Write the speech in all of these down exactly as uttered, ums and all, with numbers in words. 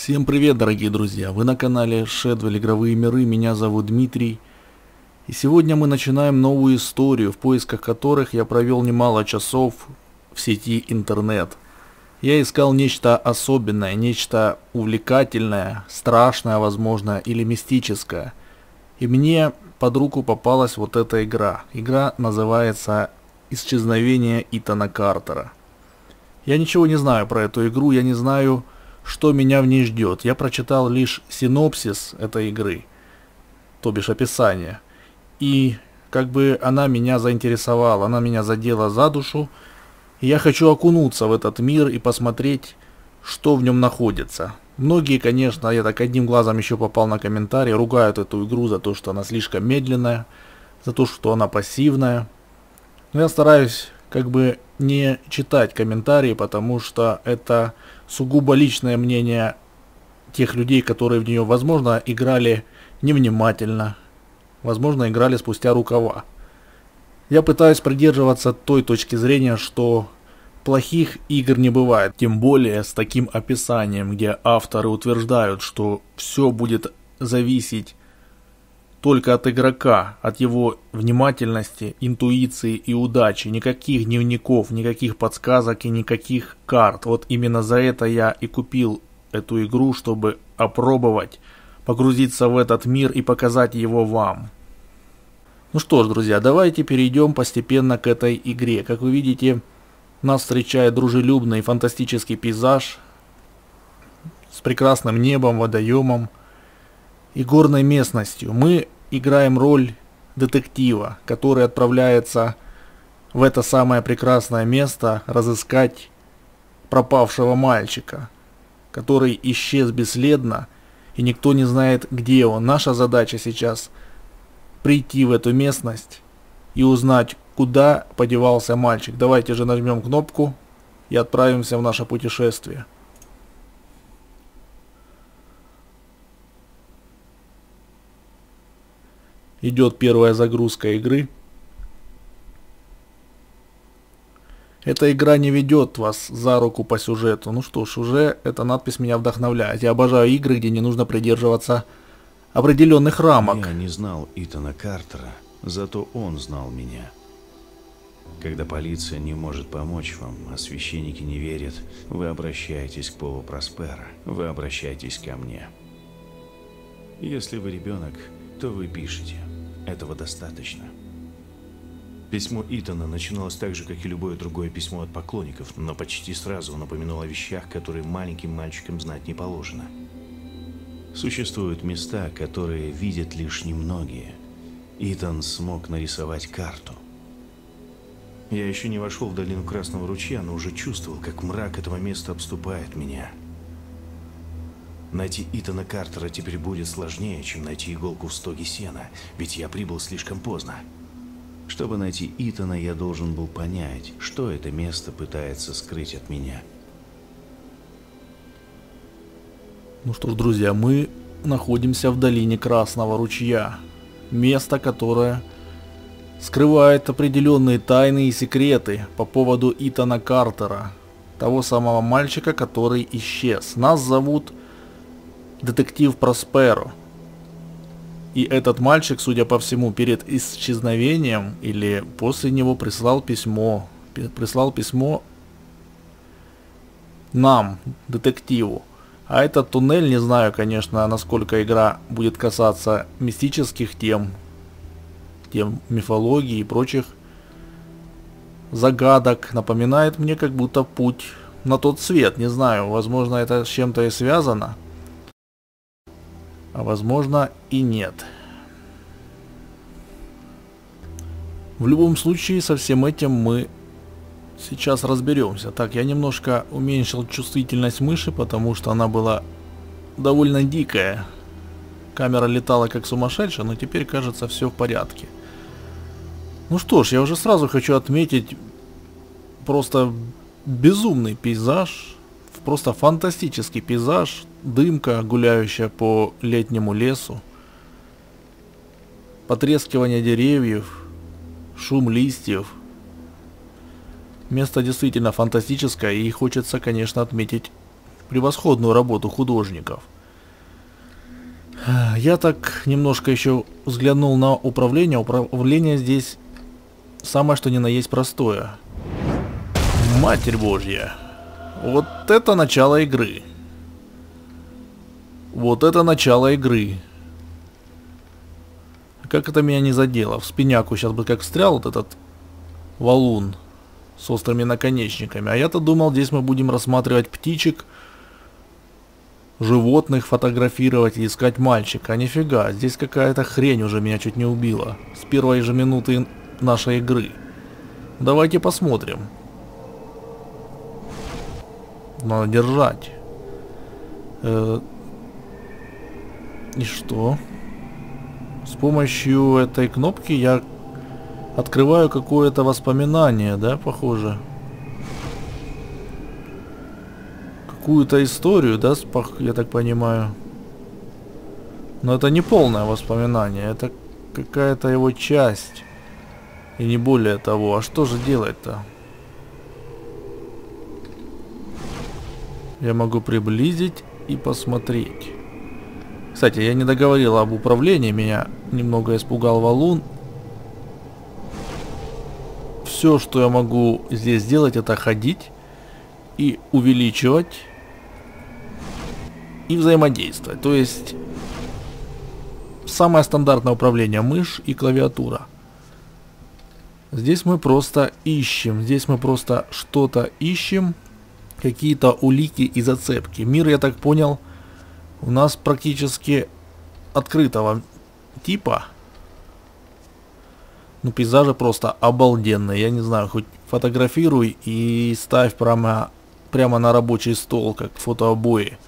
Всем привет, дорогие друзья! Вы на канале Шэдвелл Игровые миры, меня зовут Дмитрий. И сегодня мы начинаем новую историю, в поисках которых я провел немало часов в сети интернет. Я искал нечто особенное, нечто увлекательное, страшное, возможно, или мистическое. И мне под руку попалась вот эта игра. Игра называется «Исчезновение Итана Картера». Я ничего не знаю про эту игру, я не знаю, что меня в ней ждет. Я прочитал лишь синопсис этой игры, то бишь описание. И как бы она меня заинтересовала, она меня задела за душу. И я хочу окунуться в этот мир и посмотреть, что в нем находится. Многие, конечно, я так одним глазом еще попал на комментарии, ругают эту игру за то, что она слишком медленная, за то, что она пассивная. Но я стараюсь как бы не читать комментарии, потому что это сугубо личное мнение тех людей, которые в нее, возможно, играли невнимательно, возможно, играли спустя рукава. Я пытаюсь придерживаться той точки зрения, что плохих игр не бывает, тем более с таким описанием, где авторы утверждают, что все будет зависеть только от игрока, от его внимательности, интуиции и удачи. Никаких дневников, никаких подсказок и никаких карт. Вот именно за это я и купил эту игру, чтобы опробовать, погрузиться в этот мир и показать его вам. Ну что ж, друзья, давайте перейдем постепенно к этой игре. Как вы видите, нас встречает дружелюбный фантастический пейзаж с прекрасным небом, водоемом и горной местностью. Мы играем роль детектива, который отправляется в это самое прекрасное место разыскать пропавшего мальчика, который исчез бесследно, и никто не знает, где он. Наша задача сейчас прийти в эту местность и узнать, куда подевался мальчик. Давайте же нажмем кнопку и отправимся в наше путешествие. Идет первая загрузка игры. Эта игра не ведет вас за руку по сюжету. Ну что ж, уже эта надпись меня вдохновляет. Я обожаю игры, где не нужно придерживаться определенных рамок. Я не знал Итана Картера, зато он знал меня. Когда полиция не может помочь вам, а священники не верят, вы обращаетесь к Полу Проспера, вы обращаетесь ко мне. Если вы ребенок, то вы пишете. Этого достаточно. Письмо Итана начиналось так же, как и любое другое письмо от поклонников, но почти сразу он упомянул о вещах, которые маленьким мальчикам знать не положено. Существуют места, которые видят лишь немногие. Итан смог нарисовать карту. Я еще не вошел в долину Красного ручья, но уже чувствовал, как мрак этого места обступает меня. Найти Итана Картера теперь будет сложнее, чем найти иголку в стоге сена, ведь я прибыл слишком поздно. Чтобы найти Итана, я должен был понять, что это место пытается скрыть от меня. Ну что ж, друзья, мы находимся в долине Красного ручья. Место, которое скрывает определенные тайны и секреты по поводу Итана Картера, того самого мальчика, который исчез. Нас зовут детектив Просперо. И этот мальчик, судя по всему, перед исчезновением или после него прислал письмо. Прислал письмо нам, детективу. А этот туннель, не знаю, конечно, насколько игра будет касаться мистических тем, тем мифологии и прочих загадок. Напоминает мне как будто путь на тот свет. Не знаю, возможно, это с чем-то и связано. А возможно и нет. В любом случае, со всем этим мы сейчас разберемся. Так, я немножко уменьшил чувствительность мыши, потому что она была довольно дикая. Камера летала как сумасшедшая, но теперь, кажется, все в порядке. Ну что ж, я уже сразу хочу отметить просто безумный пейзаж. Просто фантастический пейзаж. Дымка, гуляющая по летнему лесу. Потрескивание деревьев. Шум листьев. Место действительно фантастическое, и хочется, конечно, отметить превосходную работу художников. Я так немножко еще взглянул на управление. Управление здесь самое что ни на есть простое. Матерь Божья. Вот это начало игры. Вот это начало игры. Как это меня не задело? В спиняку сейчас бы как встрял вот этот валун с острыми наконечниками. А я-то думал, здесь мы будем рассматривать птичек, животных фотографировать и искать мальчика. А нифига, здесь какая-то хрень уже меня чуть не убила. С первой же минуты нашей игры. Давайте посмотрим. Надо держать. Э, и что? С помощью этой кнопки я открываю какое-то воспоминание, да, похоже. Какую-то историю, да, я так понимаю. Но это не полное воспоминание, это какая-то его часть. И не более того. А что же делать-то? Я могу приблизить и посмотреть. Кстати, я не договорил об управлении, меня немного испугал валун. Все, что я могу здесь сделать, это ходить и увеличивать и взаимодействовать. То есть самое стандартное управление — мышь и клавиатура. Здесь мы просто ищем, здесь мы просто что-то ищем, какие-то улики и зацепки. Мир, я так понял, у нас практически открытого типа. Ну, пейзажи просто обалденные. Я не знаю, хоть фотографируй и ставь прямо, прямо на рабочий стол, как фотообои.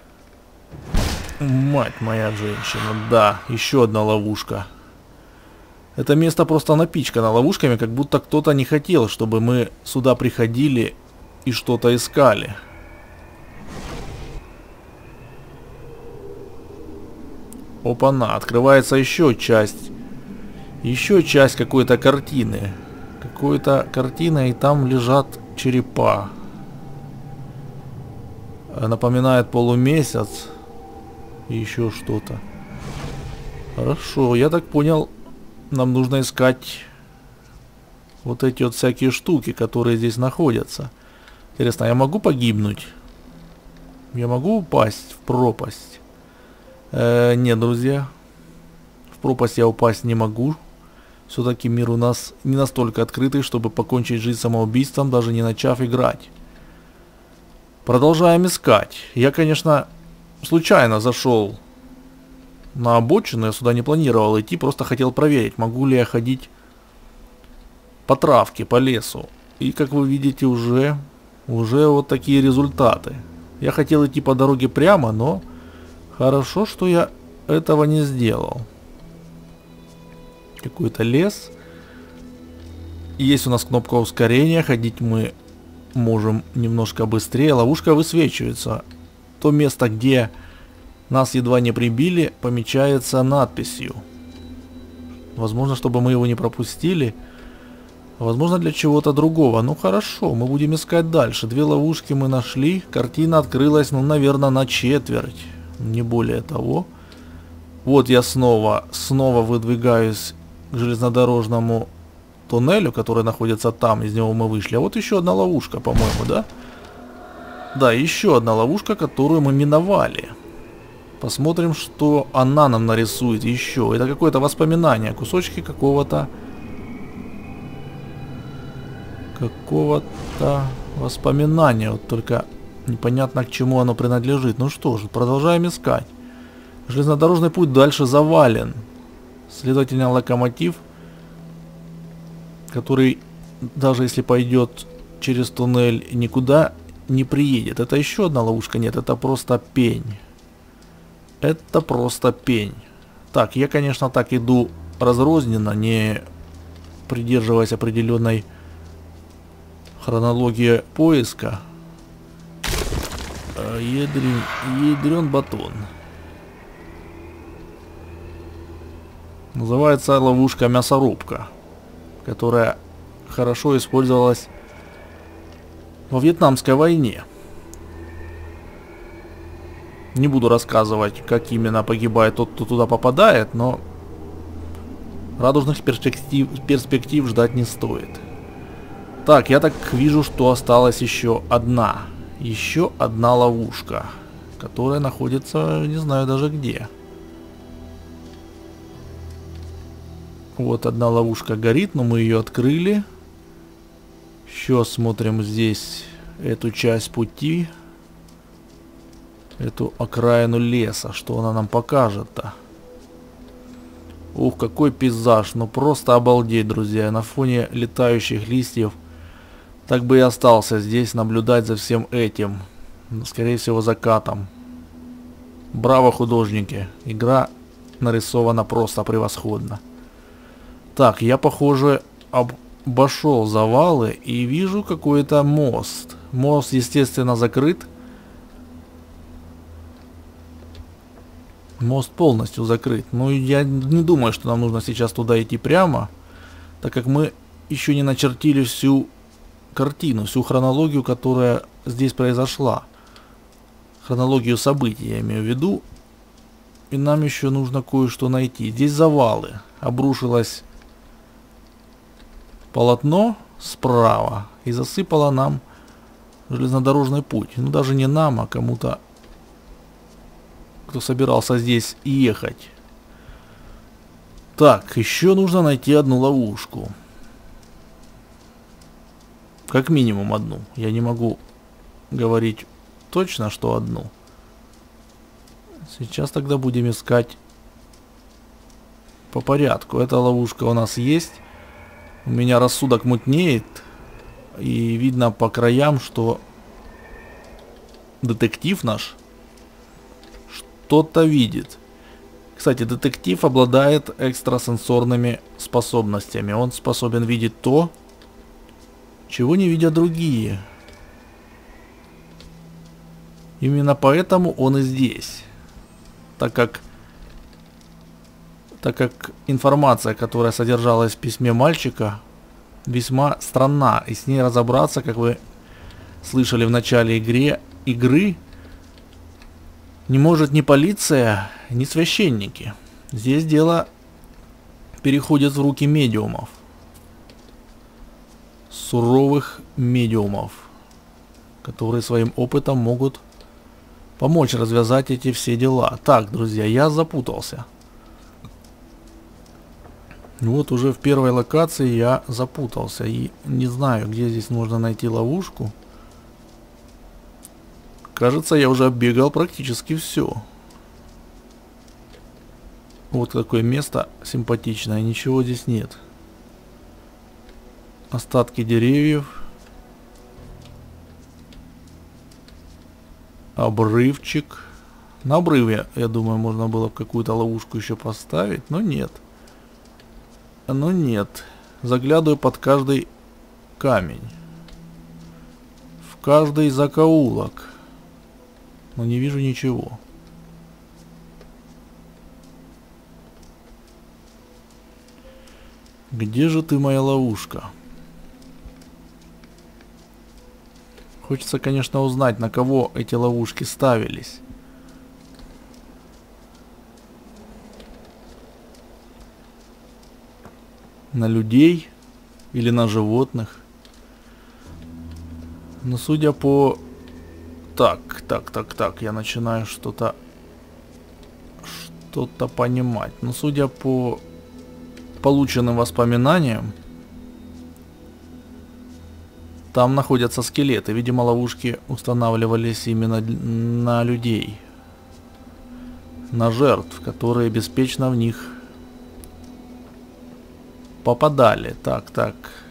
Мать моя женщина, да, еще одна ловушка. Это место просто напичкано ловушками, как будто кто-то не хотел, чтобы мы сюда приходили и что-то искали. Опа-на, открывается еще часть. Еще часть какой-то картины. Какой-то картина, и там лежат черепа. Напоминает полумесяц. И еще что-то. Хорошо, я так понял, нам нужно искать вот эти вот всякие штуки, которые здесь находятся. Интересно, я могу погибнуть? Я могу упасть в пропасть? Э, нет, друзья. В пропасть я упасть не могу. Все-таки мир у нас не настолько открытый, чтобы покончить жизнь самоубийством, даже не начав играть. Продолжаем искать. Я, конечно, случайно зашел на обочину. Я сюда не планировал идти, просто хотел проверить, могу ли я ходить по травке, по лесу. И, как вы видите, уже, уже вот такие результаты. Я хотел идти по дороге прямо, но хорошо, что я этого не сделал. Какой-то лес. Есть у нас кнопка ускорения. Ходить мы можем немножко быстрее. Ловушка высвечивается. То место, где нас едва не прибили, помечается надписью. Возможно, чтобы мы его не пропустили. Возможно, для чего-то другого. Ну хорошо, мы будем искать дальше. Две ловушки мы нашли. Картина открылась, ну, наверное, на четверть. Не более того. Вот я снова, снова выдвигаюсь к железнодорожному туннелю, который находится там. Из него мы вышли. А вот еще одна ловушка, по-моему, да? Да, еще одна ловушка, которую мы миновали. Посмотрим, что она нам нарисует еще. Это какое-то воспоминание. Кусочки какого-то... Какого-то воспоминания. Вот только непонятно, к чему оно принадлежит. Ну что же, продолжаем искать. Железнодорожный путь дальше завален. Следовательно, локомотив, который, даже если пойдет через туннель, никуда не приедет. Это еще одна ловушка? Нет, это просто пень. Это просто пень. Так, я, конечно, так иду разрозненно, не придерживаясь определенной хронологии поиска. Ядрен, ядрен батон. Называется ловушка мясорубка, которая хорошо использовалась во Вьетнамской войне. Не буду рассказывать, как именно погибает тот, кто туда попадает, но радужных перспектив, перспектив ждать не стоит. Так, я так вижу, что осталась еще одна. Еще одна ловушка, которая находится, не знаю даже где. Вот одна ловушка горит, но мы ее открыли. Еще смотрим здесь эту часть пути. Эту окраину леса. Что она нам покажет-то? Ух, какой пейзаж. Ну просто обалдеть, друзья. На фоне летающих листьев. Так бы и остался здесь наблюдать за всем этим. Скорее всего, закатом. Браво, художники. Игра нарисована просто превосходно. Так, я, похоже, обошел завалы и вижу какой-то мост. Мост, естественно, закрыт. Мост полностью закрыт. Но я не думаю, что нам нужно сейчас туда идти прямо, так как мы еще не начертили всю картину, всю хронологию, которая здесь произошла. Хронологию событий, я имею в виду. И нам еще нужно кое-что найти. Здесь завалы. Обрушилось полотно справа и засыпало нам железнодорожный путь. Ну, даже не нам, а кому-то, кто собирался здесь ехать. Так, еще нужно найти одну ловушку. Как минимум одну. Я не могу говорить точно, что одну. Сейчас тогда будем искать по порядку. Эта ловушка у нас есть. У меня рассудок мутнеет. И видно по краям, что детектив наш что-то видит. Кстати, детектив обладает экстрасенсорными способностями. Он способен видеть то, чего не видят другие. Именно поэтому он и здесь. Так как, так как информация, которая содержалась в письме мальчика, весьма странна. И с ней разобраться, как вы слышали в начале игре, игры, не может ни полиция, ни священники. Здесь дело переходит в руки медиумов. Суровых медиумов, которые своим опытом могут помочь развязать эти все дела. Так, друзья, я запутался. Вот уже в первой локации я запутался и не знаю, где здесь можно найти ловушку. Кажется, я уже оббегал практически все. Вот такое место симпатичное, ничего здесь нет. Остатки деревьев. Обрывчик. На обрыве, я думаю, можно было какую-то ловушку еще поставить, но нет. Но нет. Заглядываю под каждый камень. В каждый закоулок. Но не вижу ничего. Где же ты, моя ловушка? Хочется, конечно, узнать, на кого эти ловушки ставились. На людей или на животных? Но судя по... Так, так, так, так, я начинаю что-то... Что-то понимать. Но судя по полученным воспоминаниям, там находятся скелеты. Видимо, ловушки устанавливались именно на людей. На жертв, которые беспечно в них попадали. Так, так.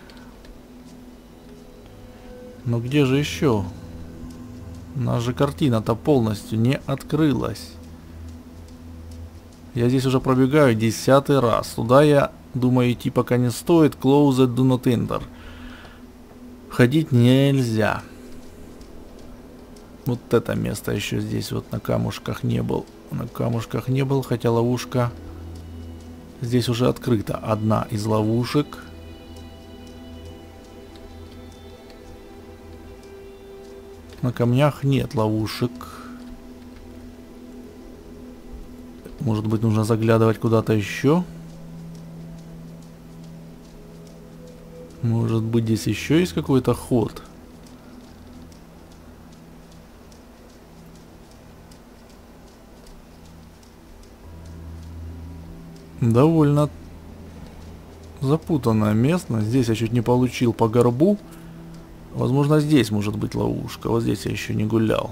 Но где же еще? У нас же картина-то полностью не открылась. Я здесь уже пробегаю десятый раз. Туда я думаю идти пока не стоит. Closed, do not enter. Ходить нельзя. Вот это место еще здесь вот на камушках не был. На камушках не был, хотя ловушка здесь уже открыта. Одна из ловушек. На камнях нет ловушек. Может быть, нужно заглядывать куда-то еще? Может быть, здесь еще есть какой-то ход? Довольно запутанная местность. Здесь я чуть не получил по горбу. Возможно, здесь может быть ловушка. Вот здесь я еще не гулял.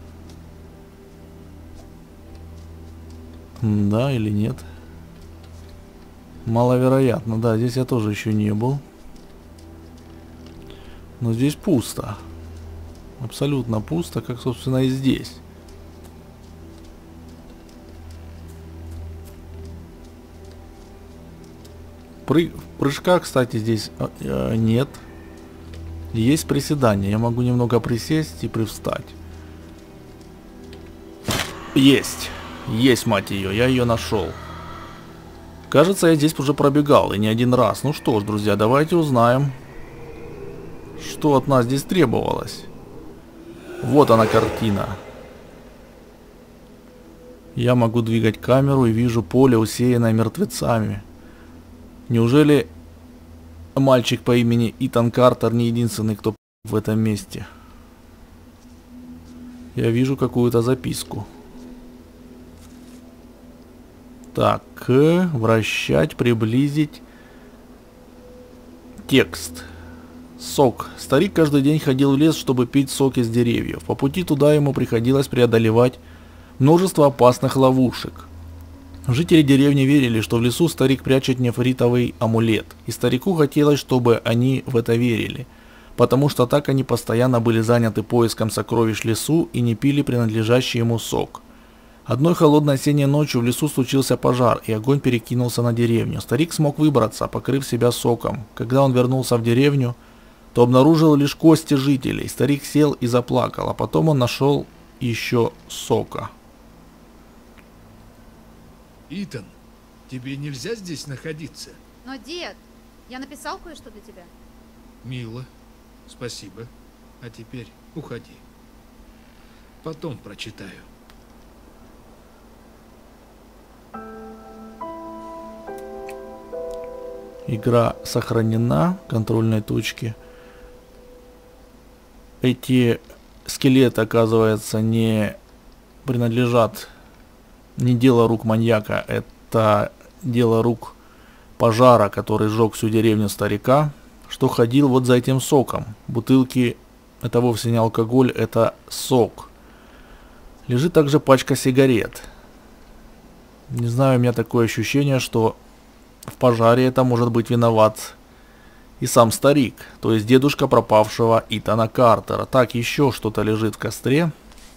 Да или нет? Маловероятно. Да, здесь я тоже еще не был. Но здесь пусто. Абсолютно пусто, как, собственно, и здесь. Пры... Прыжка, кстати, здесь э, нет. Есть приседание. Я могу немного присесть и привстать. Есть. Есть, мать ее. Я ее нашел. Кажется, я здесь уже пробегал, и не один раз. Ну что ж, друзья, давайте узнаем, что от нас здесь требовалось. Вот она, картина. Я могу двигать камеру и вижу поле, усеянное мертвецами. Неужели мальчик по имени Итан Картер не единственный, кто в этом месте? Я вижу какую-то записку. Так, вращать, приблизить. Текст. Сок. Старик каждый день ходил в лес, чтобы пить сок из деревьев. По пути туда ему приходилось преодолевать множество опасных ловушек. Жители деревни верили, что в лесу старик прячет нефритовый амулет, и старику хотелось, чтобы они в это верили, потому что так они постоянно были заняты поиском сокровищ в лесу и не пили принадлежащий ему сок. Одной холодной осенней ночью в лесу случился пожар, и огонь перекинулся на деревню. Старик смог выбраться, покрыв себя соком. Когда он вернулся в деревню, то обнаружил лишь кости жителей. Старик сел и заплакал, а потом он нашел еще сока. Итан, тебе нельзя здесь находиться. Но, дед, я написал кое-что для тебя. Мило, спасибо. А теперь уходи. Потом прочитаю. Игра сохранена, контрольной точки. Эти скелеты, оказывается, не принадлежат, не дело рук маньяка, это дело рук пожара, который сжег всю деревню старика, что ходил вот за этим соком. Бутылки — это вовсе не алкоголь, это сок. Лежит также пачка сигарет. Не знаю, у меня такое ощущение, что в пожаре это может быть виноват и сам старик, то есть дедушка пропавшего Итана Картера. Так, еще что-то лежит в костре.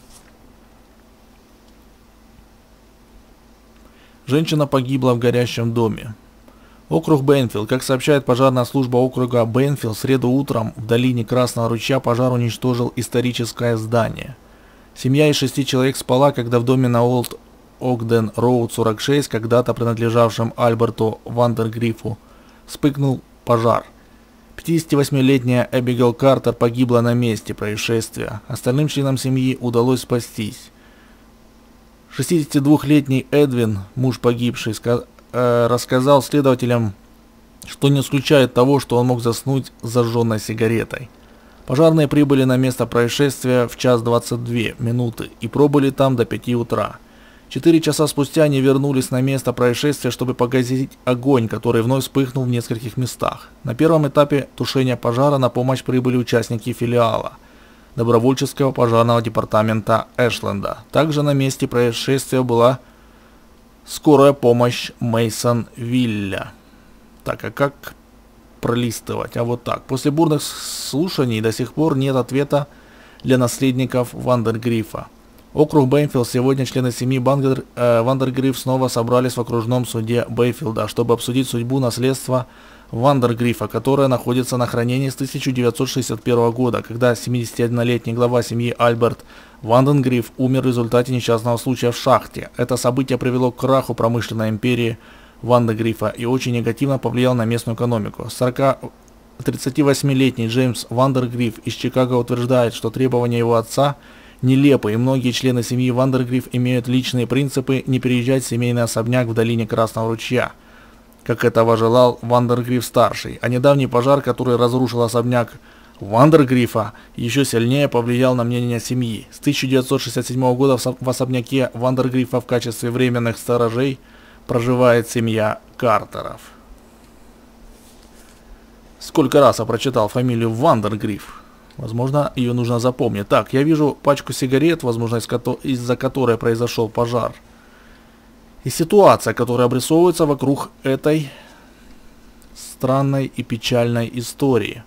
Женщина погибла в горящем доме. Округ Бенфилд. Как сообщает пожарная служба округа Бенфилд, в среду утром в долине Красного ручья пожар уничтожил историческое здание. Семья из шести человек спала, когда в доме на Олд Огден Роуд сорок шесть, когда-то принадлежавшем Альберту Вандергрифу, вспыхнул пожар. пятидесятивосьмилетняя Эбигейл Картер погибла на месте происшествия. Остальным членам семьи удалось спастись. шестидесятидвухлетний Эдвин, муж погибшей, э, рассказал следователям, что не исключает того, что он мог заснуть с зажженной сигаретой. Пожарные прибыли на место происшествия в час двадцать две минуты и пробыли там до пяти утра. Четыре часа спустя они вернулись на место происшествия, чтобы погасить огонь, который вновь вспыхнул в нескольких местах. На первом этапе тушения пожара на помощь прибыли участники филиала добровольческого пожарного департамента Эшленда. Также на месте происшествия была скорая помощь Мейсонвилля. Так, а как пролистывать? А вот так. После бурных слушаний до сих пор нет ответа для наследников Вандергрифа. Округ Бенфилд. Сегодня члены семьи Бангер, э, Вандергриф снова собрались в окружном суде Бенфилда, чтобы обсудить судьбу наследства Вандергрифа, которое находится на хранении с тысяча девятьсот шестьдесят первого года, когда семидесятиоднолетний глава семьи Альберт Вандергриф умер в результате несчастного случая в шахте. Это событие привело к краху промышленной империи Вандергрифа и очень негативно повлияло на местную экономику. тридцативосьмилетний Джеймс Вандергриф из Чикаго утверждает, что требования его отца нелепы, и многие члены семьи Вандергриф имеют личные принципы не переезжать в семейный особняк в долине Красного ручья, как этого желал Вандергриф-старший. А недавний пожар, который разрушил особняк Вандергрифа, еще сильнее повлиял на мнение семьи. С тысяча девятьсот шестьдесят седьмого года в особняке Вандергрифа в качестве временных сторожей проживает семья Картеров. Сколько раз я прочитал фамилию Вандергриф. Возможно, ее нужно запомнить. Так, я вижу пачку сигарет, возможно, из-за которой произошел пожар. И ситуация, которая обрисовывается вокруг этой странной и печальной истории.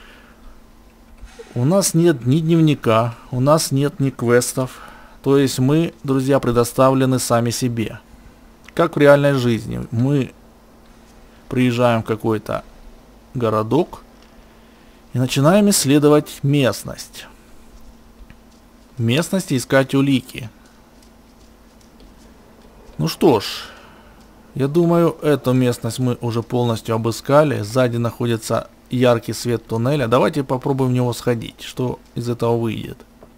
У нас нет ни дневника, у нас нет ни квестов. То есть мы, друзья, предоставлены сами себе. Как в реальной жизни. Мы приезжаем в какой-то городок и начинаем исследовать местность. В местности искать улики. Ну что ж, я думаю, эту местность мы уже полностью обыскали. Сзади находится яркий свет туннеля. Давайте попробуем в него сходить. Что из этого выйдет?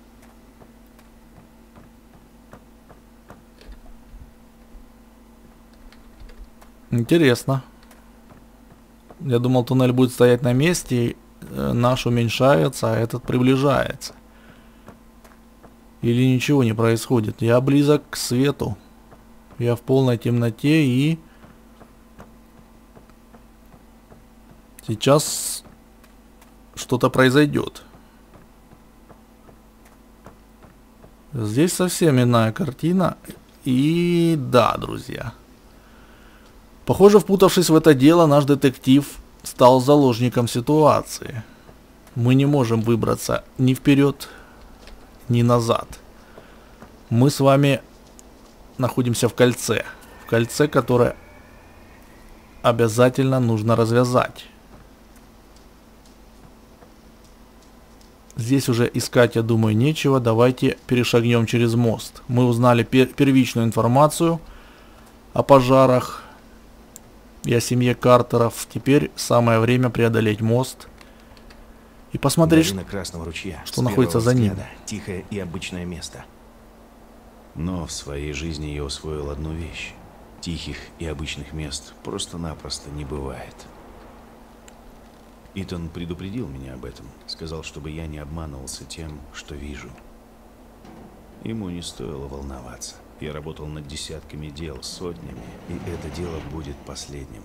Интересно. Я думал, туннель будет стоять на месте. Наш уменьшается, а этот приближается. Или ничего не происходит. Я близок к свету. Я в полной темноте и... Сейчас что-то произойдет. Здесь совсем иная картина. И да, друзья. Похоже, впутавшись в это дело, наш детектив стал заложником ситуации. Мы не можем выбраться ни вперед, ни назад. Мы с вами находимся в кольце. В кольце, которое обязательно нужно развязать. Здесь уже искать, я думаю, нечего. Давайте перешагнем через мост. Мы узнали пер первичную информацию о пожарах и о семье Картеров. Теперь самое время преодолеть мост и посмотреть, Долина Красного ручья, что находится за ним. Тихое и обычное место. Но в своей жизни я усвоил одну вещь. Тихих и обычных мест просто-напросто не бывает. Итан предупредил меня об этом. Сказал, чтобы я не обманывался тем, что вижу. Ему не стоило волноваться. Я работал над десятками дел, сотнями, и это дело будет последним.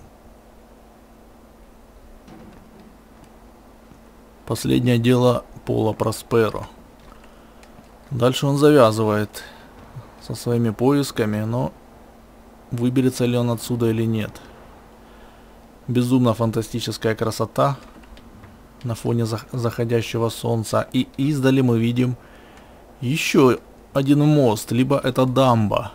Последнее дело Пола Просперо. Дальше он завязывает со своими поисками, но выберется ли он отсюда или нет. Безумно фантастическая красота на фоне заходящего солнца. И издали мы видим еще один мост, либо это дамба.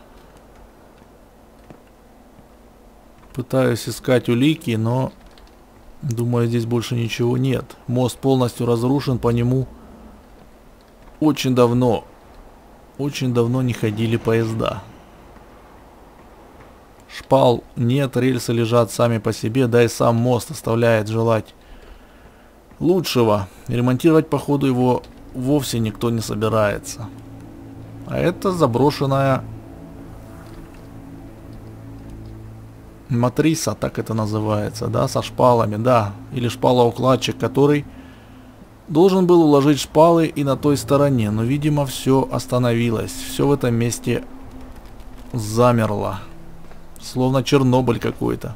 Пытаюсь искать улики, но думаю, здесь больше ничего нет. Мост полностью разрушен, по нему очень давно, очень давно не ходили поезда. Шпал нет, рельсы лежат сами по себе, да и сам мост оставляет желать лучшего. Ремонтировать, походу, его вовсе никто не собирается. А это заброшенная матрица, так это называется, да, со шпалами, да, или шпалоукладчик, который должен был уложить шпалы и на той стороне, но, видимо, все остановилось, все в этом месте замерло, словно Чернобыль какой-то.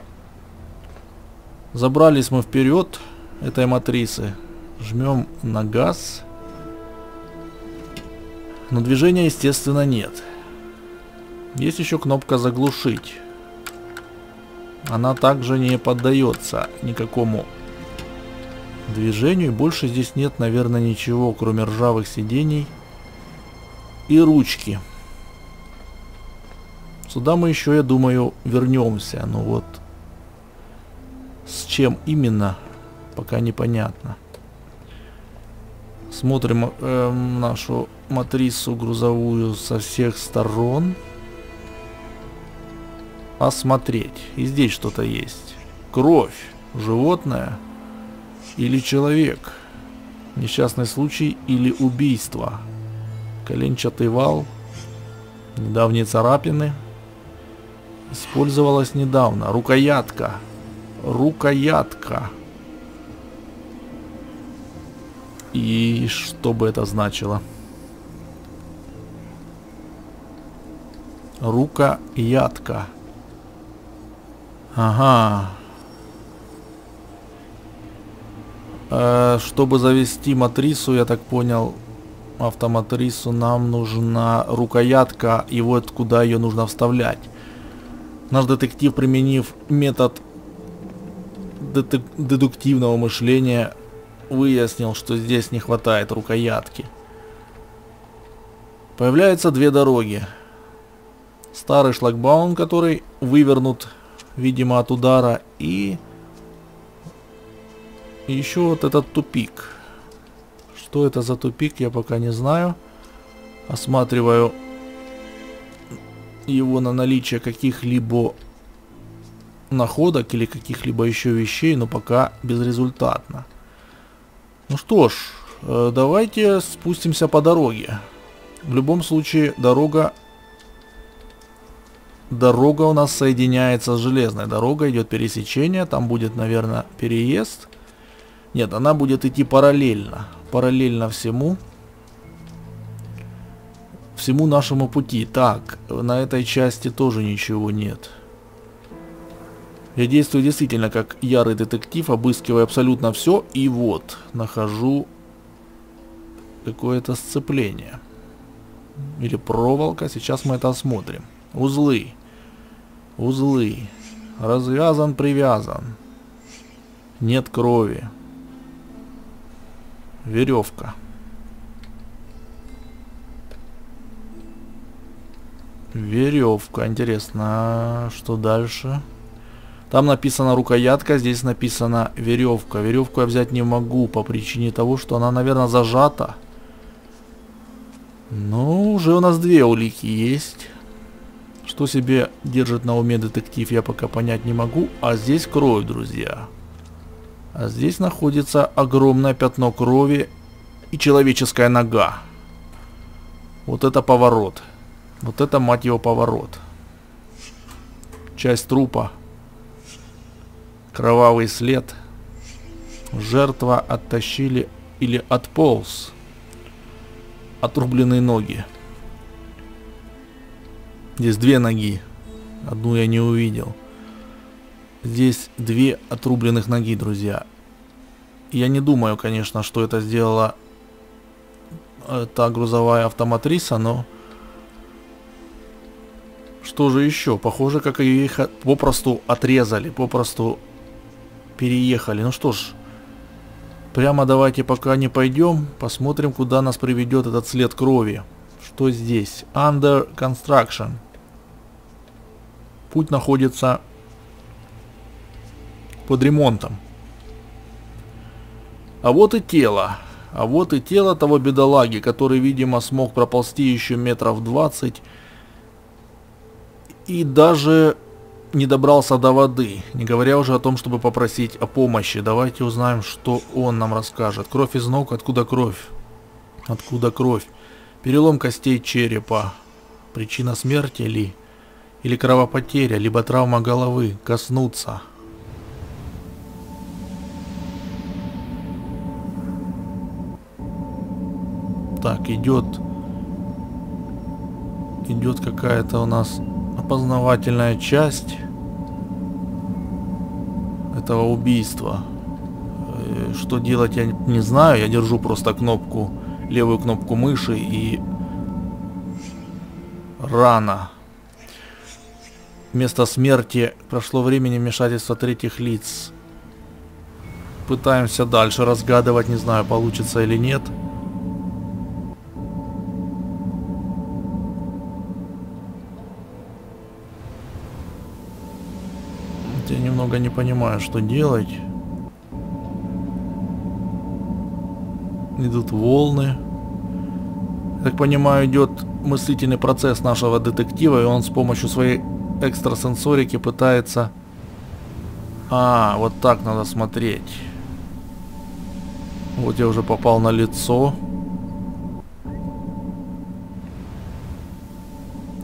Забрались мы вперед этой матрицы, жмем на газ, но движения, естественно, нет. Есть еще кнопка заглушить. Она также не поддается никакому движению. Больше здесь нет, наверное, ничего, кроме ржавых сидений и ручки. Сюда мы еще, я думаю, вернемся. Но вот с чем именно, пока непонятно. Смотрим э, нашу матрицу грузовую со всех сторон. Осмотреть. И здесь что-то есть. Кровь. Животное. Или человек. Несчастный случай или убийство. Коленчатый вал. Недавние царапины. Использовалась недавно. Рукоятка. Рукоятка. И что бы это значило? Рукоятка. Ага. Э, чтобы завести матрису, я так понял, автоматрису, нам нужна рукоятка, и вот куда ее нужно вставлять. Наш детектив, применив метод детек дедуктивного мышления, выяснил, что здесь не хватает рукоятки. Появляются две дороги. Старый шлагбаум, который вывернут, видимо, от удара, и еще вот этот тупик. Что это за тупик, я пока не знаю. Осматриваю его на наличие каких-либо находок или каких-либо еще вещей, но пока безрезультатно. Ну что ж, давайте спустимся по дороге. В любом случае, дорога Дорога у нас соединяется с железной дорогой, идет пересечение, там будет, наверное, переезд. Нет, она будет идти параллельно, параллельно всему, всему нашему пути. Так, на этой части тоже ничего нет. Я действую действительно как ярый детектив, обыскиваю абсолютно все, и вот, нахожу какое-то сцепление. Или проволока, сейчас мы это осмотрим. Узлы. Узлы. Развязан, привязан. Нет крови. Веревка. Веревка. Интересно, что дальше? Там написано рукоятка, здесь написано веревка. Веревку я взять не могу по причине того, что она, наверное, зажата. Ну, уже у нас две улики есть. Что себе держит на уме детектив, я пока понять не могу. А здесь кровь, друзья. А здесь находится огромное пятно крови и человеческая нога. Вот это поворот. Вот это, мать его, поворот. Часть трупа. Кровавый след. Жертва оттащили или отполз. Отрубленные ноги. Здесь две ноги. Одну я не увидел. Здесь две отрубленных ноги, друзья. Я не думаю, конечно, что это сделала та грузовая автоматриса, но... Что же еще? Похоже, как их попросту отрезали, попросту переехали. Ну что ж, прямо давайте пока не пойдем, посмотрим, куда нас приведет этот след крови. Что здесь? Under construction. Путь находится под ремонтом. А вот и тело. А вот и тело того бедолаги, который, видимо, смог проползти еще метров двадцать. И даже не добрался до воды. Не говоря уже о том, чтобы попросить о помощи. Давайте узнаем, что он нам расскажет. Кровь из ног. Откуда кровь? Откуда кровь? Перелом костей черепа. Причина смерти ли? Или кровопотеря, либо травма головы. Коснуться. Так, идет... Идет какая-то у нас опознавательная часть этого убийства. Что делать, я не знаю. Я держу просто кнопку, левую кнопку мыши, и рана. Место смерти. Прошло времени вмешательства третьих лиц. Пытаемся дальше разгадывать. Не знаю, получится или нет. Я немного не понимаю, что делать. Идут волны. Я так понимаю, идет мыслительный процесс нашего детектива, и он с помощью своей экстрасенсорики пытается... А, вот так надо смотреть. Вот я уже попал на лицо.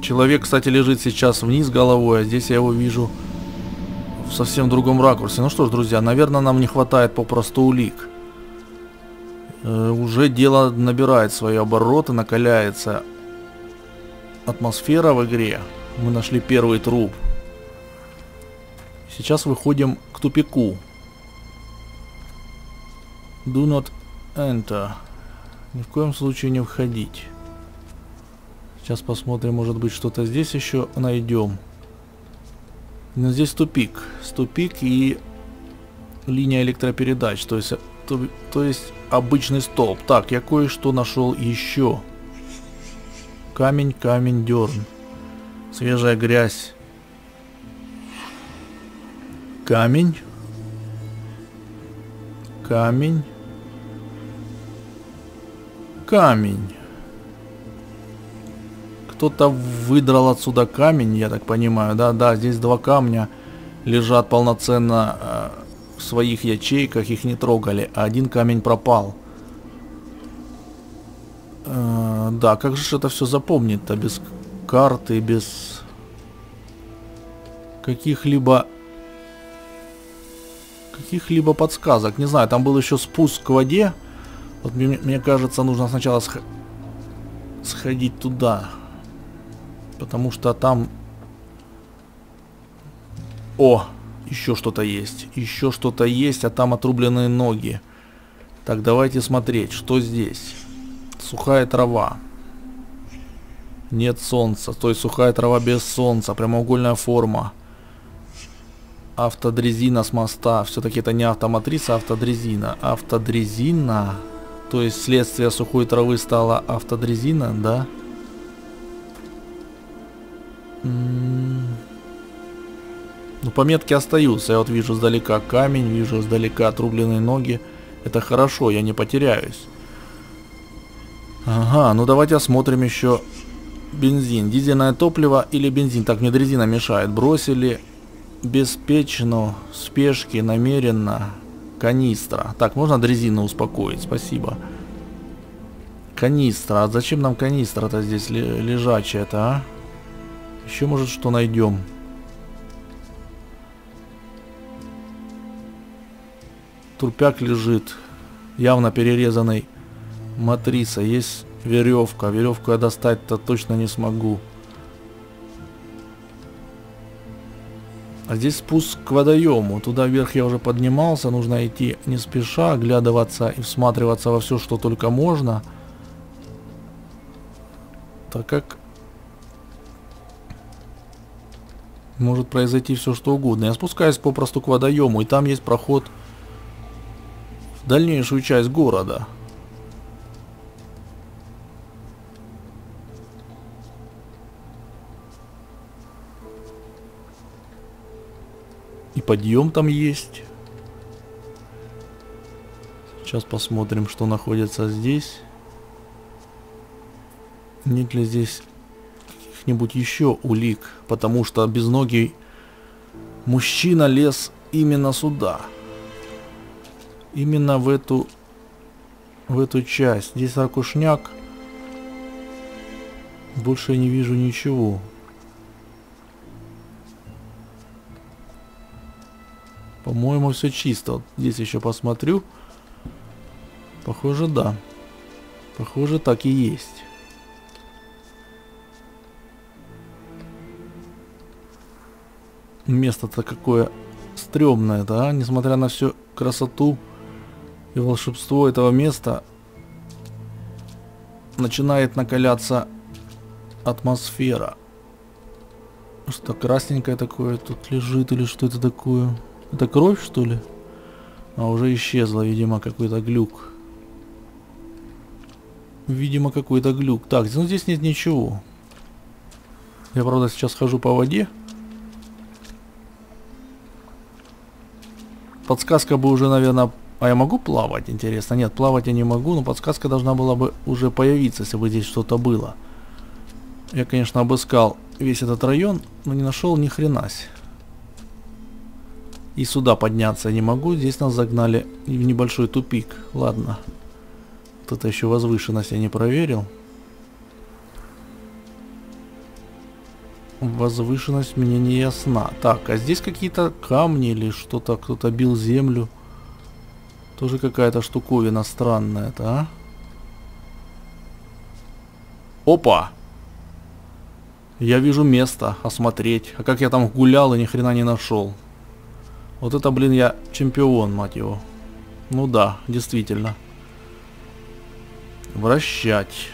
Человек, кстати, лежит сейчас вниз головой, а здесь я его вижу в совсем другом ракурсе. Ну что ж, друзья, наверное, нам не хватает попросту улик. Э, уже дело набирает свои обороты, накаляется атмосфера в игре. Мы нашли первый труп. Сейчас выходим к тупику. Do not enter. Ни в коем случае не входить. Сейчас посмотрим, может быть, что-то здесь еще найдем. Но здесь тупик. Тупик и линия электропередач. То есть, то, то есть обычный столб. Так, я кое-что нашел еще. Камень, камень, дерн. Свежая грязь. Камень. Камень. Камень. Кто-то выдрал отсюда камень, я так понимаю. Да, да, здесь два камня лежат полноценно э, в своих ячейках, их не трогали, а один камень пропал. Э, да, как же это все запомнить-то без карты, без каких-либо каких-либо подсказок. Не знаю, там был еще спуск к воде. Вот мне, мне кажется, нужно сначала сх... сходить туда. Потому что там... О! Еще что-то есть. Еще что-то есть, а там отрубленные ноги. Так, давайте смотреть, что здесь. Сухая трава. Нет солнца. То есть сухая трава без солнца. Прямоугольная форма. Автодрезина с моста. Все-таки это не автоматрица, а автодрезина. Автодрезина. То есть следствие сухой травы стало автодрезина, да? Ну, пометки остаются. Я вот вижу сдалека камень, вижу сдалека отрубленные ноги. Это хорошо, я не потеряюсь. Ага, ну давайте осмотрим еще бензин. Дизельное топливо или бензин? Так, мне дрезина мешает. Бросили беспечно, в спешке, намеренно. Канистра. Так, можно дрезину успокоить? Спасибо. Канистра. А зачем нам канистра-то здесь лежачая-то, а? Еще, может, что найдем. Трупяк лежит. Явно перерезанный матрицей. Есть веревка. Веревку я достать-то точно не смогу. А здесь спуск к водоему. Туда вверх я уже поднимался. Нужно идти не спеша, оглядываться и всматриваться во все, что только можно. Так как может произойти все, что угодно. Я спускаюсь попросту к водоему, и там есть проход в дальнейшую часть города. И подъем там есть. Сейчас посмотрим, что находится здесь. Нет ли здесь каких-нибудь еще улик? Потому что безногий мужчина лез именно сюда. Именно в эту в эту часть. Здесь ракушняк. Больше я не вижу ничего. По-моему, все чисто. Вот здесь еще посмотрю. Похоже, да. Похоже, так и есть. Место-то какое стрёмное, да? Несмотря на всю красоту и волшебство этого места, начинает накаляться атмосфера. Что красненькое такое тут лежит или что это такое? Это кровь, что ли? А уже исчезла, видимо, какой-то глюк. Видимо, какой-то глюк. Так, ну здесь нет ничего. Я, правда, сейчас хожу по воде. Подсказка бы уже, наверное... А я могу плавать, интересно? Нет, плавать я не могу, но подсказка должна была бы уже появиться, если бы здесь что-то было. Я, конечно, обыскал весь этот район, но не нашел ни хренась. И сюда подняться не могу. Здесь нас загнали в небольшой тупик. Ладно. Вот это еще возвышенность я не проверил. Возвышенность мне не ясна. Так, а здесь какие-то камни или что-то, кто-то бил землю. Тоже какая-то штуковина странная, это, а? Опа! Я вижу место осмотреть. А как я там гулял и ни хрена не нашел. Вот это, блин, я чемпион, мать его. Ну да, действительно. Вращать.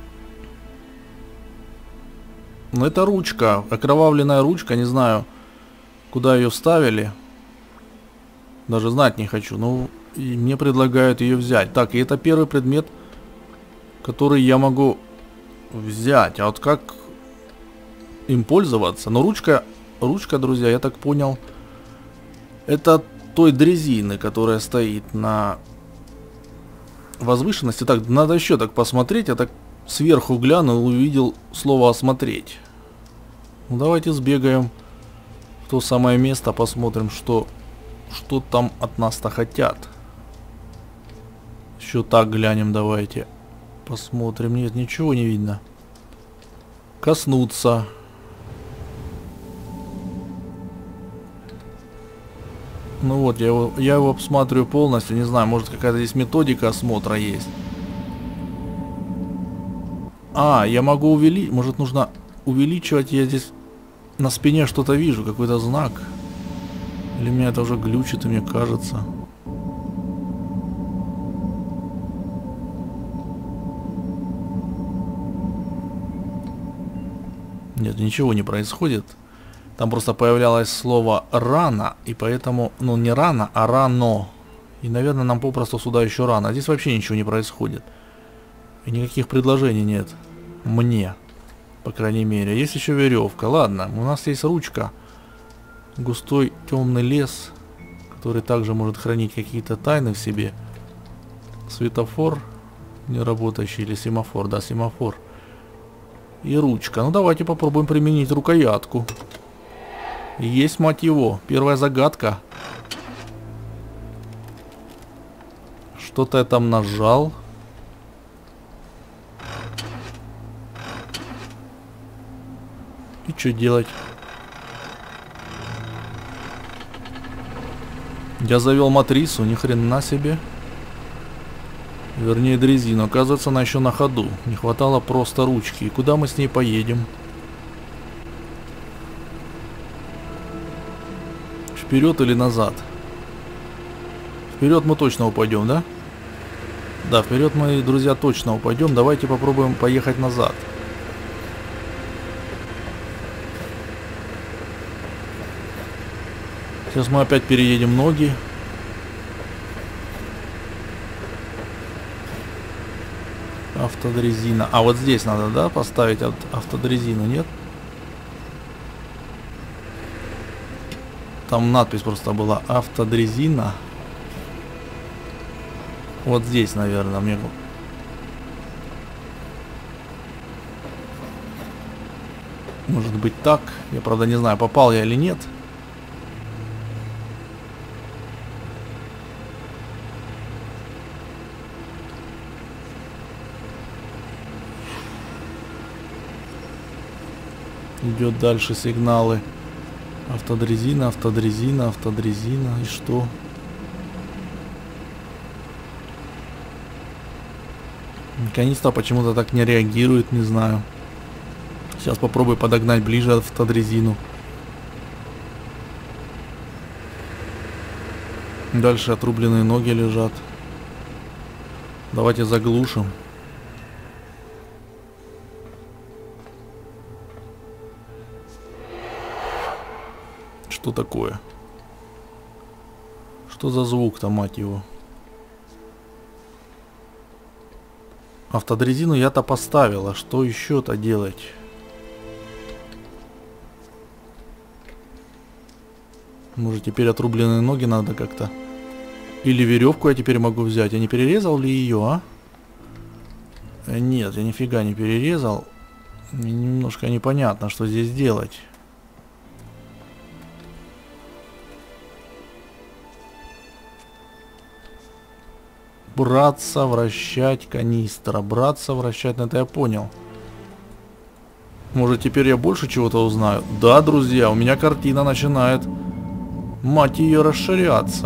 Ну это ручка, окровавленная ручка, не знаю, куда ее вставили. Даже знать не хочу, но и мне предлагают ее взять. Так, и это первый предмет, который я могу взять. А вот как им пользоваться? Но ручка, ручка, друзья, я так понял, это той дрезины, которая стоит на возвышенности. Так, надо еще так посмотреть, я так сверху глянул, увидел слово «осмотреть». Ну, давайте сбегаем в то самое место, посмотрим, что, что там от нас-то хотят. Еще так глянем, давайте. Посмотрим. Нет, ничего не видно. Коснуться. Ну вот, я его, я его обсматриваю полностью. Не знаю, может какая-то здесь методика осмотра есть. А, я могу увеличить. Может нужно увеличивать. Я здесь на спине что-то вижу. Какой-то знак. Или меня это уже глючит, и мне кажется. Нет, ничего не происходит. Там просто появлялось слово «рано», и поэтому, ну не «рано», а «рано». И, наверное, нам попросту сюда еще рано. А здесь вообще ничего не происходит. И никаких предложений нет. Мне, по крайней мере. Есть еще веревка. Ладно, у нас есть ручка. Густой темный лес, который также может хранить какие-то тайны в себе. Светофор не работающий, или семафор, да, семафор. И ручка. Ну давайте попробуем применить рукоятку. Есть, мать его. Первая загадка. Что-то я там нажал. И что делать? Я завел матрису, ни хрена себе. Вернее, дрезину. Оказывается, она еще на ходу. Не хватало просто ручки. И куда мы с ней поедем? Вперед или назад? Вперед мы точно упадем, да? Да, вперед мы, друзья, точно упадем. Давайте попробуем поехать назад. Сейчас мы опять переедем ноги. Автодрезина. А вот здесь надо, да, поставить автодрезину, нет? Там надпись просто была автодрезина. Вот здесь, наверное, мне... Может быть так. Я, правда, не знаю, попал я или нет. Идет дальше сигналы. Автодрезина, автодрезина, автодрезина. И что? Наконец-то почему-то так не реагирует, не знаю. Сейчас попробую подогнать ближе автодрезину. Дальше отрубленные ноги лежат. Давайте заглушим. Что такое? Что за звук-то, мать его? Автодрезину я-то поставила. Что еще-то делать? Может, теперь отрубленные ноги надо как-то? Или веревку я теперь могу взять? Я не перерезал ли ее, а? Нет, я нифига не перерезал. Мне немножко непонятно, что здесь делать. Браться, вращать, канистра. Браться, вращать, ну это я понял. Может, теперь я больше чего-то узнаю? Да, друзья, у меня картина начинает, мать ее, расширяться.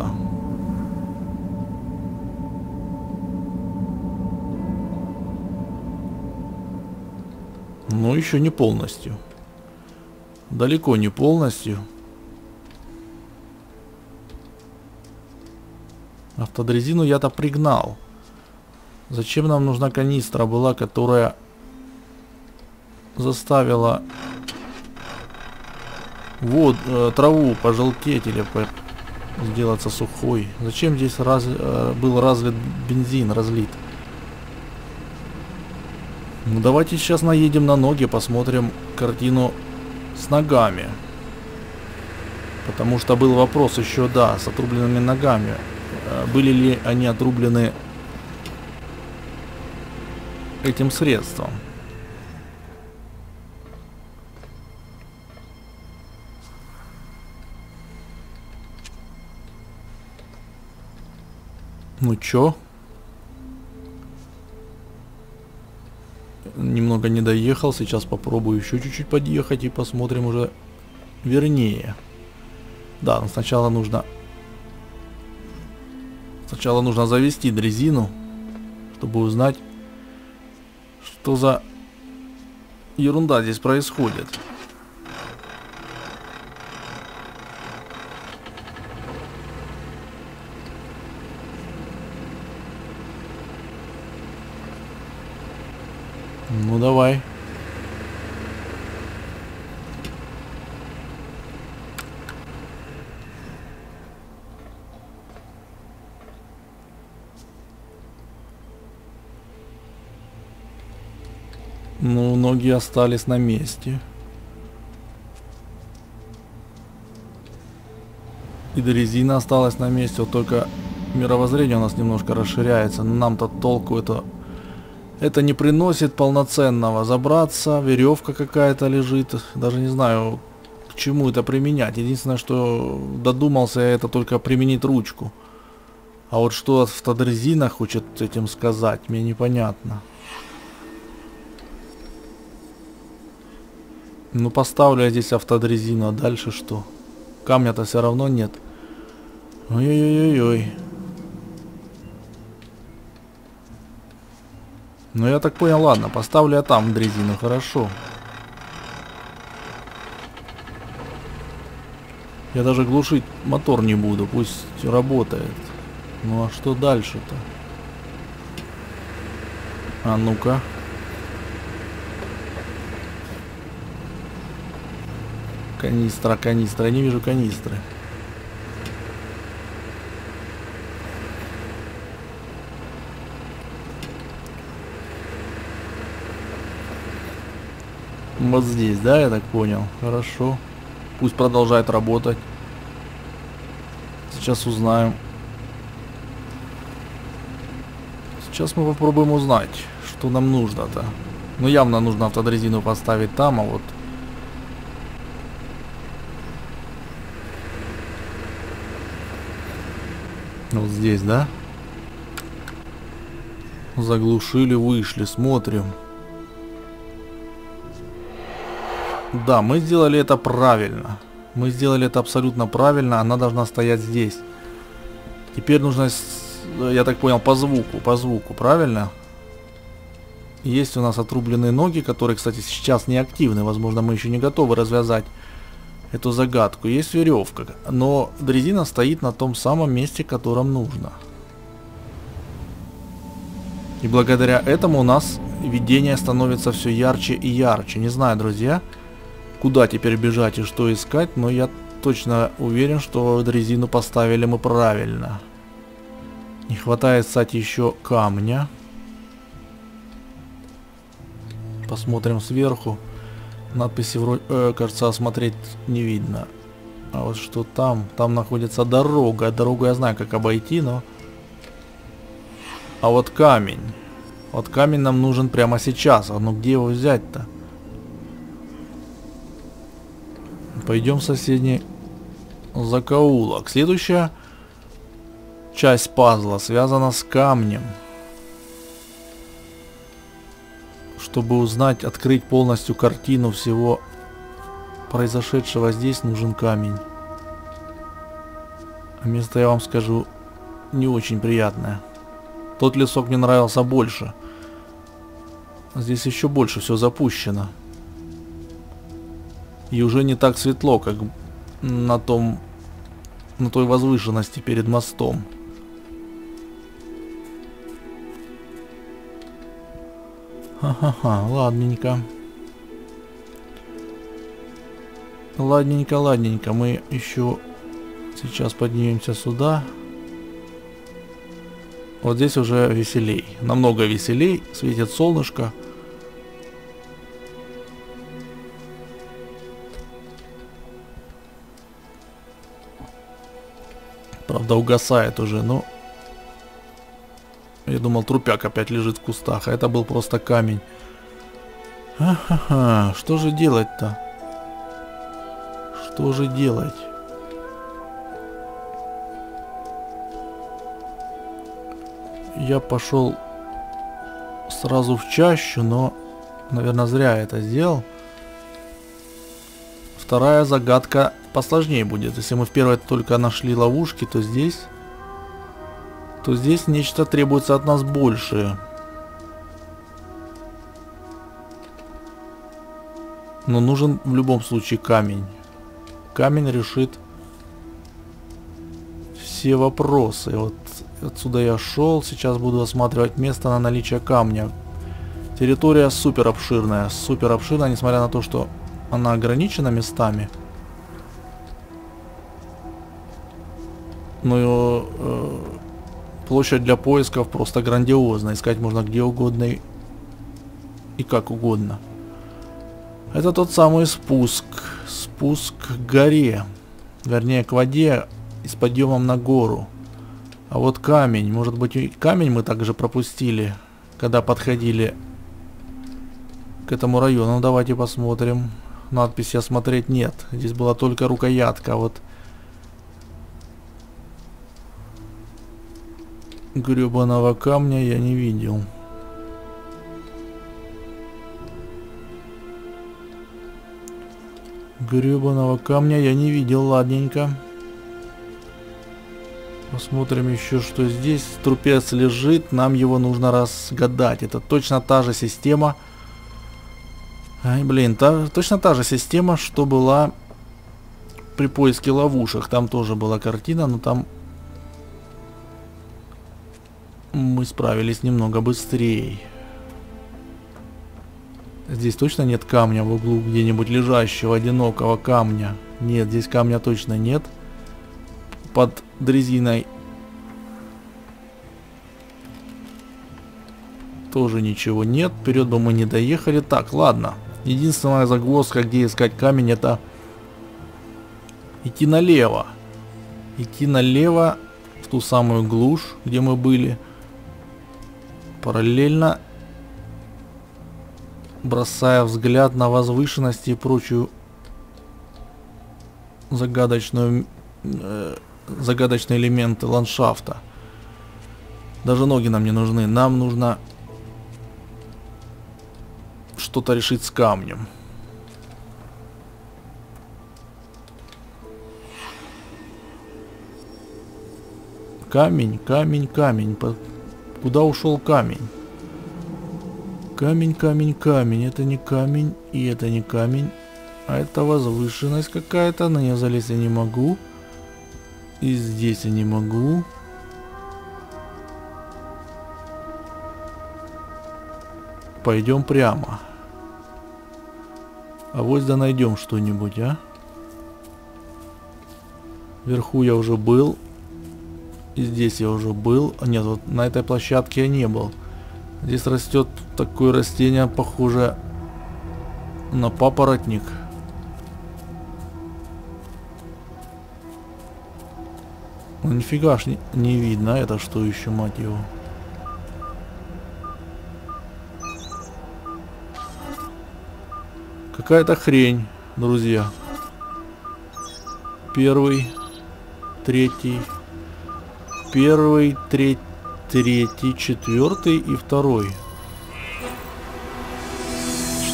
Но еще не полностью. Далеко не полностью. Автодрезину я-то пригнал. Зачем нам нужна канистра была, которая заставила вот э, траву пожелтеть или по сделаться сухой? Зачем здесь раз, э, был разлит бензин, разлит? Ну давайте сейчас наедем на ноги, посмотрим картину с ногами. Потому что был вопрос еще, да, с отрубленными ногами. Были ли они отрублены этим средством? Ну чё? Немного не доехал, сейчас попробую еще чуть-чуть подъехать и посмотрим уже вернее. Да, но сначала нужно Сначала нужно завести дрезину, чтобы узнать, что за ерунда здесь происходит. Ну давай. Ну, ноги остались на месте. И дрезина осталась на месте, вот только мировоззрение у нас немножко расширяется. Но нам-то толку это, это не приносит полноценного. Забраться, веревка какая-то лежит. Даже не знаю, к чему это применять. Единственное, что додумался я, это только применить ручку. А вот что автодрезина хочет этим сказать, мне непонятно. Ну поставлю я здесь автодрезину, а дальше что? Камня-то все равно нет. Ой-ой-ой-ой. Ну я так понял, ладно, поставлю я там дрезину, хорошо. Я даже глушить мотор не буду, пусть работает. Ну а что дальше-то? А ну-ка. Канистра, канистра, я не вижу канистры. Вот здесь, да, я так понял. Хорошо. Пусть продолжает работать. Сейчас узнаем. Сейчас мы попробуем узнать, что нам нужно-то. Ну, явно нужно автодрезину поставить там, а вот... Вот здесь, да? Заглушили, вышли, смотрим. Да, мы сделали это правильно. Мы сделали это абсолютно правильно. Она должна стоять здесь. Теперь нужно, я так понял, по звуку. По звуку, правильно? Есть у нас отрубленные ноги, которые, кстати, сейчас не активны. Возможно, мы еще не готовы развязать эту загадку. Есть веревка, но дрезина стоит на том самом месте, котором нужно. И благодаря этому у нас видение становится все ярче и ярче. Не знаю, друзья, куда теперь бежать и что искать, но я точно уверен, что дрезину поставили мы правильно. Не хватает, кстати, еще камня. Посмотрим сверху. Надписи вроде, э, кажется, осмотреть не видно. А вот что там? Там находится дорога. Дорогу я знаю, как обойти, но... А вот камень. Вот камень нам нужен прямо сейчас. А ну где его взять-то? Пойдем в соседний закоулок. Следующая часть пазла связана с камнем. Чтобы узнать, открыть полностью картину всего произошедшего здесь, нужен камень. А место, я вам скажу, не очень приятное. Тот лесок мне нравился больше. Здесь еще больше все запущено. И уже не так светло, как на том, на той возвышенности перед мостом. Ха-ха-ха, ладненько. Ладненько, ладненько. Мы еще сейчас поднимемся сюда. Вот здесь уже веселей. Намного веселей. Светит солнышко. Правда, угасает уже, но... Я думал, трупяк опять лежит в кустах, а это был просто камень. Ха-ха-ха, что же делать-то? Что же делать? Я пошел сразу в чащу, но, наверное, зря это сделал. Вторая загадка посложнее будет. Если мы в первой только нашли ловушки, то здесь... то здесь нечто требуется от нас большее. Но нужен в любом случае камень. Камень решит все вопросы. Вот отсюда я шел. Сейчас буду осматривать место на наличие камня. Территория супер обширная. Супер обширная, несмотря на то, что она ограничена местами. Но э, площадь для поисков просто грандиозна. Искать можно где угодно и, и как угодно. Это тот самый спуск. Спуск к горе. Вернее, к воде и с подъемом на гору. А вот камень. Может быть, и камень мы также пропустили, когда подходили к этому району. Ну, давайте посмотрим. Надписи осмотреть нет. Здесь была только рукоятка. А вот гребаного камня я не видел. Гребаного камня я не видел. Ладненько. Посмотрим еще, что здесь. Трупец лежит. Нам его нужно разгадать. Это точно та же система. Ай, блин, та, точно та же система, что была при поиске ловушек. Там тоже была картина, но там мы справились немного быстрее. Здесь точно нет камня в углу, где-нибудь лежащего, одинокого камня. Нет, здесь камня точно нет. Под дрезиной тоже ничего нет. Вперед бы мы не доехали. Так, ладно. Единственная загвоздка, где искать камень, это идти налево. Идти налево в ту самую глушь, где мы были. Параллельно бросая взгляд на возвышенности и прочую загадочную, э, загадочные элементы ландшафта. Даже ноги нам не нужны. Нам нужно что-то решить с камнем. Камень, камень, камень. Куда ушел камень? Камень, камень, камень. Это не камень, и это не камень. А это возвышенность какая-то. На нее залезть я не могу. И здесь я не могу. Пойдем прямо. А вот да найдем что-нибудь, а? Вверху я уже был. И здесь я уже был. А нет, вот на этой площадке я не был. Здесь растет такое растение, похоже на папоротник. Ну нифига ж не, не видно. Это что еще, мать его? Какая-то хрень, друзья. Первый, третий, первый, третий, третий, четвертый и второй.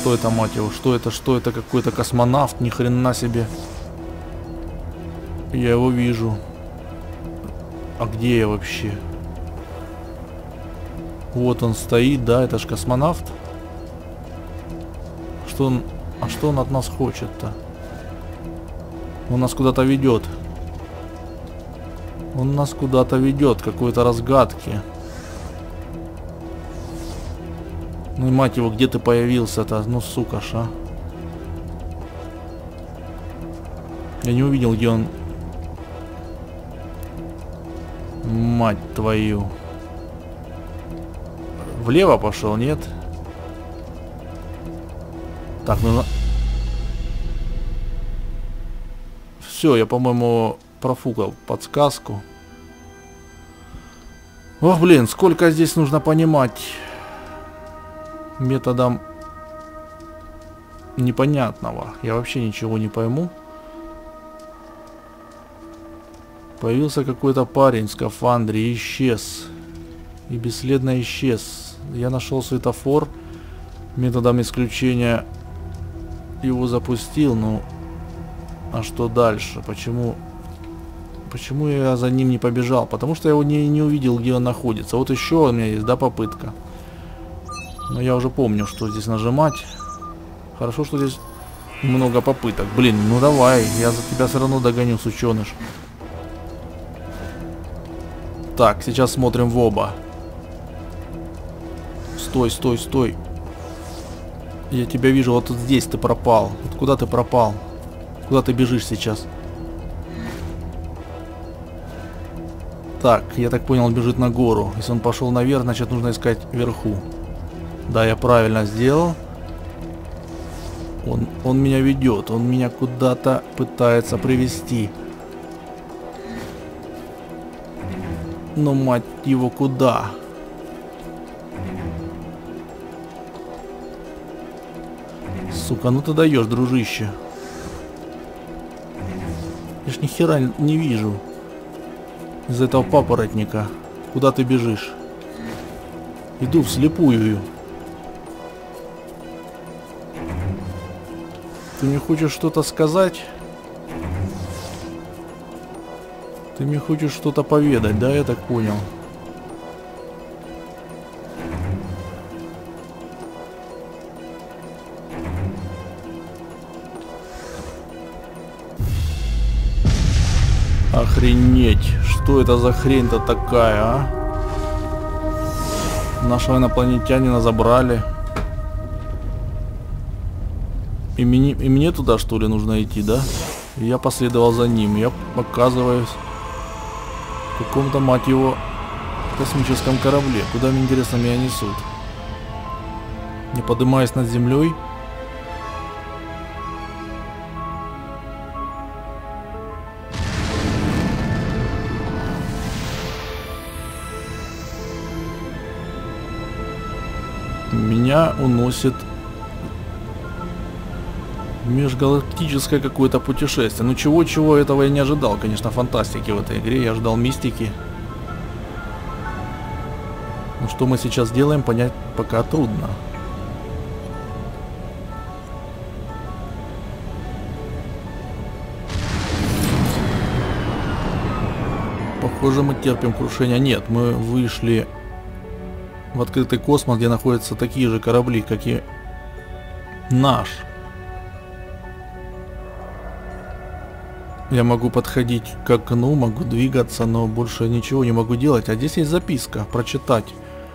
что это, мать его? Что это? Что это? Какой-то космонавт? Ни хрена себе. Я его вижу. А где я вообще? Вот он стоит, да, это ж космонавт. Что он... А что он от нас хочет-то? Он нас куда-то ведет. Он нас куда-то ведет, какой-то разгадки. Ну и мать его, где ты появился-то? Ну сука ж, а. Я не увидел, где он. Мать твою. Влево пошел, нет? Так, ну... Все, я, по-моему, профукал подсказку. Ох, блин, сколько здесь нужно понимать методом непонятного. Я вообще ничего не пойму. Появился какой-то парень в скафандре и исчез. И бесследно исчез. Я нашел светофор. Методом исключения его запустил, но... А что дальше? Почему... Почему я за ним не побежал? Потому что я его не, не увидел, где он находится. Вот еще у меня есть, да, попытка. Но я уже помню, что здесь нажимать. Хорошо, что здесь много попыток. Блин, ну давай, я за тебя все равно догоню, сученыш. Так, сейчас смотрим в оба. Стой, стой, стой. Я тебя вижу, вот тут здесь ты пропал. Вот куда ты пропал? Куда ты бежишь сейчас? Так, я так понял, он бежит на гору. Если он пошел наверх, значит нужно искать вверху. Да, я правильно сделал. Он, он меня ведет, он меня куда-то пытается привести. Но мать его, куда? Сука, ну ты даешь, дружище. Я ж ни хера не вижу. Из-за этого папоротника. Куда ты бежишь? Иду вслепую. Ты мне хочешь что-то сказать? Ты мне хочешь что-то поведать, да, я так понял? Охренеть, что это за хрень-то такая, а? Нашего инопланетянина забрали. И мне, и мне туда, что ли, нужно идти, да? И я последовал за ним. Я оказываюсь в каком-то, мать его, космическом корабле. Куда, мне интересно, меня несут? Не поднимаясь над землей. Меня уносит межгалактическое какое-то путешествие. Ну чего-чего, этого я не ожидал. Конечно, фантастики в этой игре. Я ожидал мистики. Но что мы сейчас делаем, понять пока трудно. Похоже, мы терпим крушение. Нет, мы вышли в открытый космос, где находятся такие же корабли, как и наш. Я могу подходить к окну, могу двигаться, но больше ничего не могу делать. А здесь есть записка, прочитать.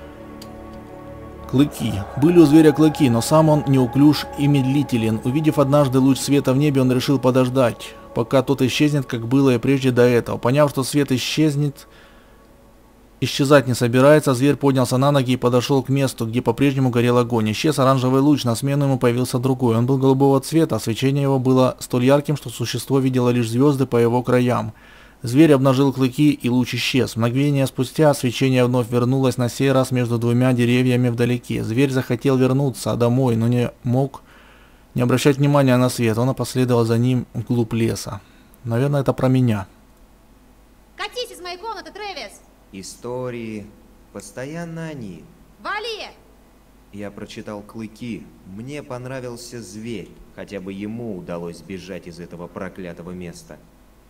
Клыки. Были у зверя клыки, но сам он неуклюж и медлителен. Увидев однажды луч света в небе, он решил подождать, пока тот исчезнет, как было и прежде до этого. Поняв, что свет исчезнет, исчезать не собирается, зверь поднялся на ноги и подошел к месту, где по-прежнему горел огонь. Исчез оранжевый луч, на смену ему появился другой. Он был голубого цвета, а свечение его было столь ярким, что существо видело лишь звезды по его краям. Зверь обнажил клыки, и луч исчез. Мгновение спустя свечение вновь вернулось, на сей раз между двумя деревьями вдалеке. Зверь захотел вернуться домой, но не мог не обращать внимания на свет. Он последовал за ним вглубь леса. Наверное, это про меня. Катись из моей комнаты, Трэвис! Истории. Постоянно они. Вали! Я прочитал «Клыки». Мне понравился зверь. Хотя бы ему удалось сбежать из этого проклятого места.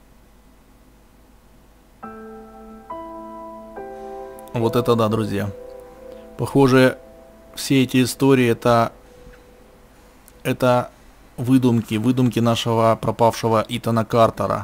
Вот это да, друзья. Похоже, все эти истории это... Это выдумки, выдумки нашего пропавшего Итана Картера.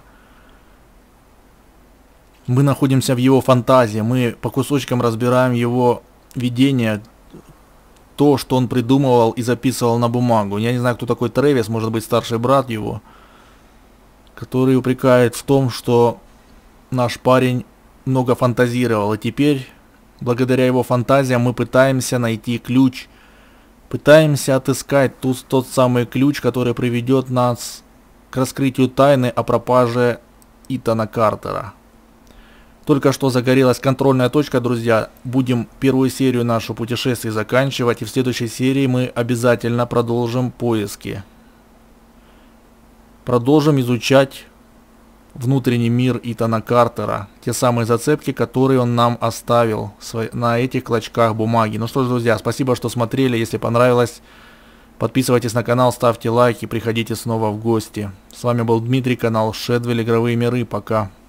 Мы находимся в его фантазии, мы по кусочкам разбираем его видение, то, что он придумывал и записывал на бумагу. Я не знаю, кто такой Трэвис, может быть, старший брат его, который упрекает в том, что наш парень много фантазировал, и теперь, благодаря его фантазиям, мы пытаемся найти ключ, пытаемся отыскать ту, тот самый ключ, который приведет нас к раскрытию тайны о пропаже Итана Картера. Только что загорелась контрольная точка, друзья. Будем первую серию нашего путешествия заканчивать, и в следующей серии мы обязательно продолжим поиски. Продолжим изучать внутренний мир Итана Картера. Те самые зацепки, которые он нам оставил на этих клочках бумаги. Ну что ж, друзья, спасибо, что смотрели. Если понравилось, подписывайтесь на канал, ставьте лайки, приходите снова в гости. С вами был Дмитрий, канал Шедвель Игровые миры. Пока.